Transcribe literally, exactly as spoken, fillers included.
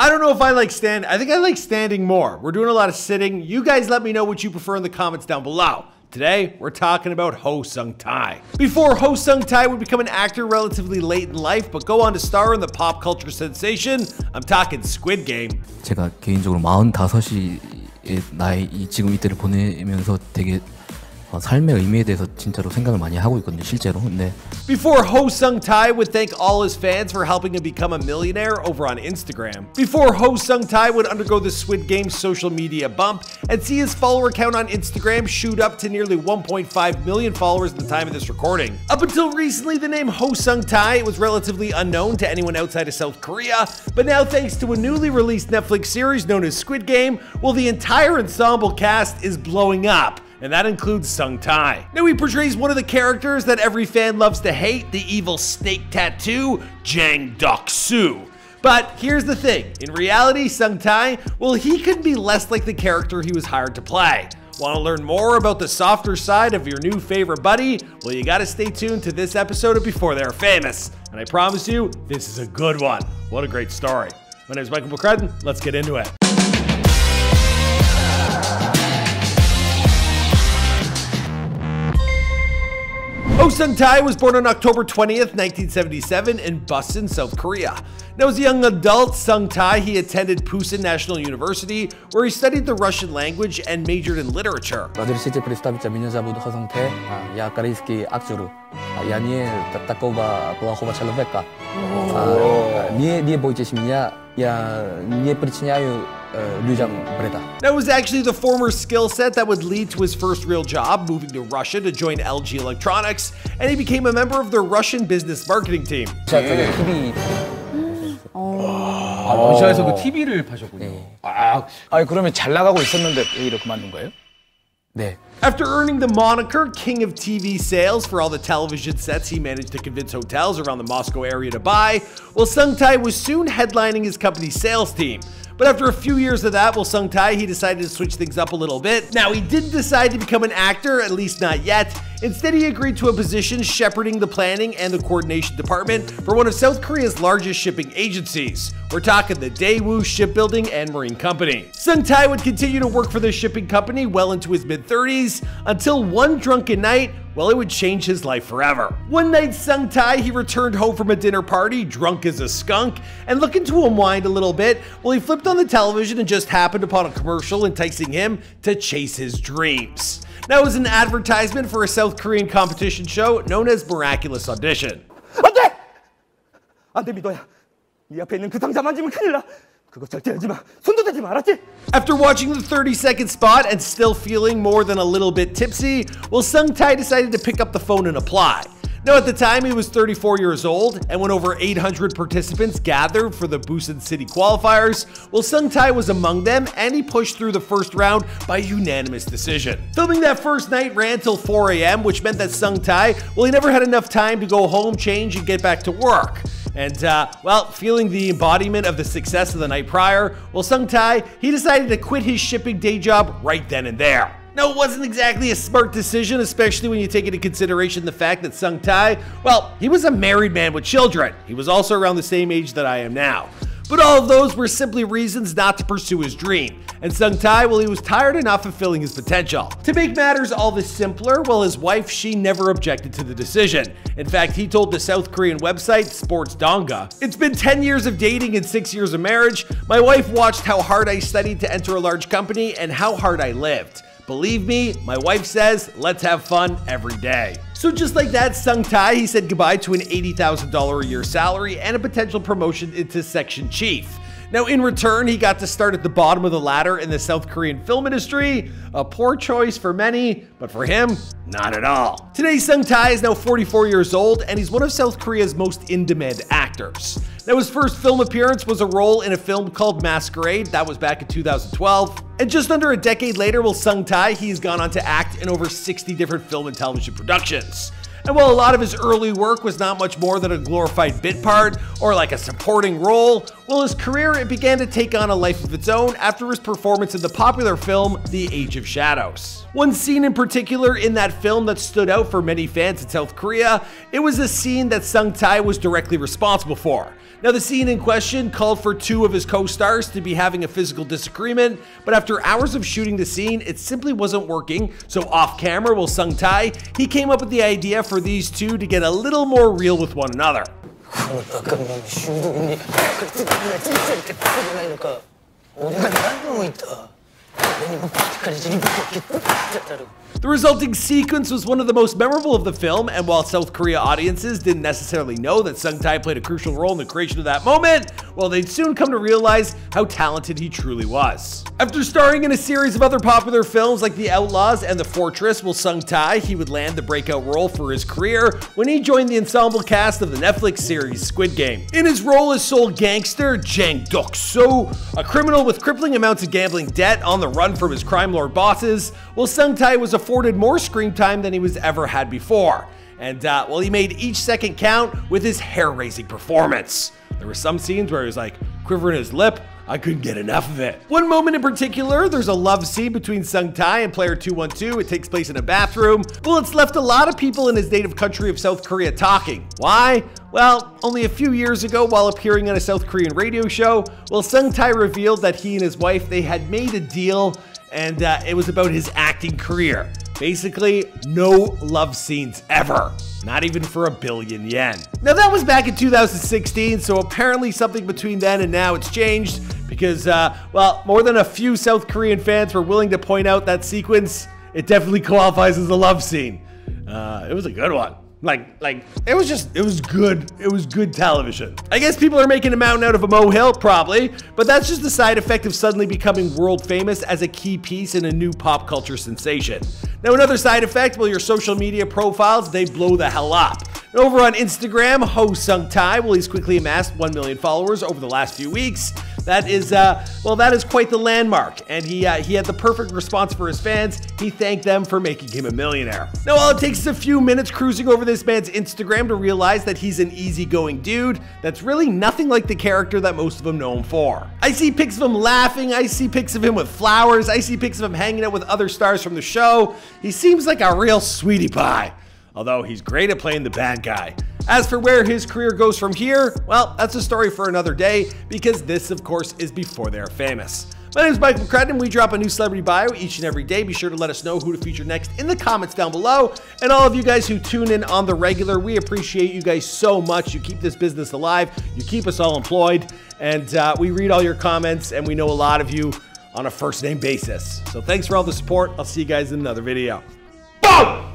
I don't know if I like stand. I think I like standing more. We're doing a lot of sitting. You guys let me know what you prefer in the comments down below. Today, we're talking about Ho Sung-tae. Before Ho Sung-tae would become an actor relatively late in life, but go on to star in the pop culture sensation, I'm talking Squid Game. 제가 개인적으로 마흔다섯의 나이 지금 이때를 보내면서 되게 삶의 의미에 대해서 진짜로 생각을 많이 하고 있거든요, 실제로. 근데 Before Ho Sung-tae would thank all his fans for helping him become a millionaire over on Instagram. Before Ho Sung-tae would undergo the Squid Game social media bump and see his follower count on Instagram shoot up to nearly one point five million followers at the time of this recording. Up until recently, the name Ho Sung-tae was relatively unknown to anyone outside of South Korea, but now thanks to a newly released Netflix series known as Squid Game, well, the entire ensemble cast is blowing up. And that includes Sung-tae. Now he portrays one of the characters that every fan loves to hate, the evil snake tattoo, Jang Dok-soo. But here's the thing, in reality, Sung-tae, well, he couldn't be less like the character he was hired to play. Want to learn more about the softer side of your new favorite buddy? Well, you gotta stay tuned to this episode of Before They're Famous. And I promise you, this is a good one. What a great story. My name is Michael McCrudden, let's get into it. Ho Sung-tae was born on October twentieth, nineteen seventy-seven in Busan, South Korea. Now as a young adult, Sung-tae, he attended Pusan National University, where he studied the Russian language and majored in literature. Разрешите представиться, меня зовут Ho Sung-tae. Я корейский актер. Я не такого плохого человека. Не не бойтесь меня. Я не причиняю людям вреда. That was actually the former skill set that would lead to his first real job, moving to Russia to join L G Electronics, and he became a member of their Russian business marketing team. 제가 티비. 아, 러시아에서 그 티비를 파셨군요. 아, 아, 그러면 잘 나가고 있었는데 일을 그만둔 거예요? 네. After earning the moniker King of T V Sales for all the television sets he managed to convince hotels around the Moscow area to buy, well, Sung-tae was soon headlining his company's sales team. But after a few years of that, well, Sung-tae, he decided to switch things up a little bit. Now, he didn't decide to become an actor, at least not yet. Instead, he agreed to a position shepherding the planning and the coordination department for one of South Korea's largest shipping agencies. We're talking the Daewoo Shipbuilding and Marine Company. Sung-tae would continue to work for the shipping company well into his mid thirties until one drunken night, well, it would change his life forever. One night, Sung-tae, he returned home from a dinner party, drunk as a skunk, and looking to unwind a little bit, well, he flipped on the television and just happened upon a commercial enticing him to chase his dreams. Now, it was an advertisement for a South Korean competition show known as Miraculous Audition. 안 돼! 안 돼, 믿어야. 네 앞에 있는 그 상자 만지면 큰일 나. 그거 절대 열지 마. 손도 대지 마, 알았지? After watching the thirty second spot and still feeling more than a little bit tipsy, well, Sung-tae decided to pick up the phone and apply. Now, at the time, he was thirty-four years old, and when over eight hundred participants gathered for the Busan City qualifiers, well, Sung-tae was among them, and he pushed through the first round by unanimous decision. Filming that first night ran till four A M, which meant that Sung-tae, well, he never had enough time to go home, change, and get back to work. And, uh, well, feeling the embodiment of the success of the night prior, well, Sung-tae, he decided to quit his shipping day job right then and there. Now, it wasn't exactly a smart decision, especially when you take into consideration the fact that Sung-tae, well, he was a married man with children. He was also around the same age that I am now. But all of those were simply reasons not to pursue his dream. And Sung-tae, well, he was tired enough of fulfilling his potential. To make matters all this simpler, well, his wife, she never objected to the decision. In fact, he told the South Korean website Sports Donga, "It's been ten years of dating and six years of marriage. My wife watched how hard I studied to enter a large company and how hard I lived. Believe me, my wife says, let's have fun every day." So just like that, Sung-tae, he said goodbye to an eighty thousand dollars a year salary and a potential promotion into section chief. Now, in return, he got to start at the bottom of the ladder in the South Korean film industry. A poor choice for many, but for him, not at all. Today, Sung-tae is now forty-four years old, and he's one of South Korea's most in-demand actors. Now, his first film appearance was a role in a film called Masquerade. That was back in two thousand twelve. And just under a decade later, well, Sung-tae, he's gone on to act in over sixty different film and television productions. And while a lot of his early work was not much more than a glorified bit part or like a supporting role, Well, his career it began to take on a life of its own after his performance in the popular film The Age of Shadows. One scene in particular in that film that stood out for many fans in South Korea, it was a scene that Sung Tae was directly responsible for. Now, the scene in question called for two of his co-stars to be having a physical disagreement, but after hours of shooting the scene, it simply wasn't working, so off camera, while Sung Tae, he came up with the idea for these two to get a little more real with one another. The resulting sequence was one of the most memorable of the film, and while South Korea audiences didn't necessarily know that Sung Tae played a crucial role in the creation of that moment, well, they'd soon come to realize how talented he truly was. After starring in a series of other popular films like The Outlaws and The Fortress, well, Sung Tae, he would land the breakout role for his career when he joined the ensemble cast of the Netflix series Squid Game. In his role as Seoul gangster Jang Duk-soo, a criminal with crippling amounts of gambling debt on the run from his crime lord bosses, well, Sung Tae was afforded more screen time than he was ever had before. And, uh, well, he made each second count with his hair-raising performance. There were some scenes where he was like quivering his lip. I couldn't get enough of it. One moment in particular, there's a love scene between Sung Tae and player two one two. It takes place in a bathroom. Well, it's left a lot of people in his native country of South Korea talking. Why? Well, only a few years ago, while appearing on a South Korean radio show, well, Sung Tae revealed that he and his wife, they had made a deal, and uh, it was about his acting career. Basically, no love scenes ever. Not even for a billion yen. Now that was back in two thousand sixteen, so apparently something between then and now it's changed because, uh, well, more than a few South Korean fans were willing to point out that sequence. It definitely qualifies as a love scene. Uh, it was a good one. Like, like, it was just, it was good. It was good television. I guess people are making a mountain out of a molehill, probably, but that's just the side effect of suddenly becoming world famous as a key piece in a new pop culture sensation. Now, another side effect, well, your social media profiles, they blow the hell up. And over on Instagram, Ho Sung Tae, well, he's quickly amassed one million followers over the last few weeks. That is, uh, well, that is quite the landmark, and he uh, he had the perfect response for his fans. He thanked them for making him a millionaire. Now, all it takes is a few minutes cruising over this man's Instagram to realize that he's an easygoing dude that's really nothing like the character that most of them know him for. I see pics of him laughing, I see pics of him with flowers, I see pics of him hanging out with other stars from the show. He seems like a real sweetie pie, although he's great at playing the bad guy. As for where his career goes from here, well, that's a story for another day, because this, of course, is before they're famous. My name is Michael McCrudden. We drop a new celebrity bio each and every day. Be sure to let us know who to feature next in the comments down below. And all of you guys who tune in on the regular, we appreciate you guys so much. You keep this business alive. You keep us all employed. And uh, we read all your comments, and we know a lot of you on a first name basis. So thanks for all the support. I'll see you guys in another video. Boom!